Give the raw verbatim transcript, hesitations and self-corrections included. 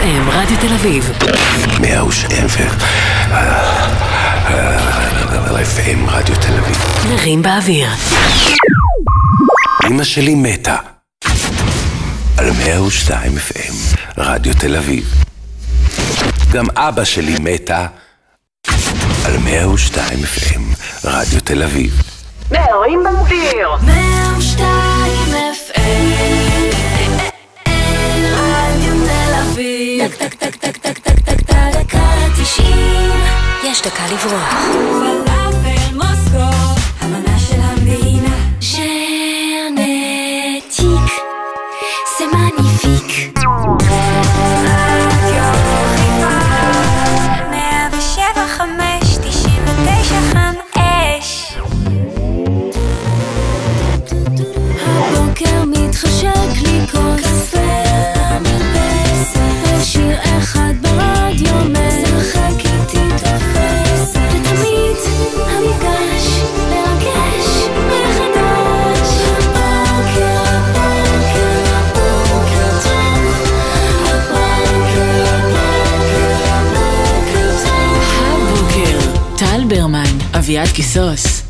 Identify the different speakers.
Speaker 1: אם רדיו תל אביב.
Speaker 2: מאה ושבע אף אם רדיו תל אביב.
Speaker 1: נרים באוויר.
Speaker 2: אמא שלי מתה. על מאה ושתיים אף אם רדיו תל אביב. גם אבא שלי מתה. על מאה ושתיים אף אם רדיו תל אביב.
Speaker 1: נרים באוויר. מאה ושתיים אף אם רדיו תל אביב. טק טק טק טק טק טק טק טק דקה תשעים. יש דקה לברוח. פלאפל מוסקו, המנה של המדינה. ז'נטיק, זה מניפיק. רדיו חיפה מאה ושבע חמש תשעים ותשע חמש. הבוקר מתחשק לי כוס למרפסת, שיר אחד ברדיו משחק איתי תופס, ותמיד המפגש מרגש מחדש. הבוקר, הבוקר, הבוקר טוב. הבוקר, הבוקר, הבוקר טוב. הבוקר, טל ברמן, אביעד קיסוס.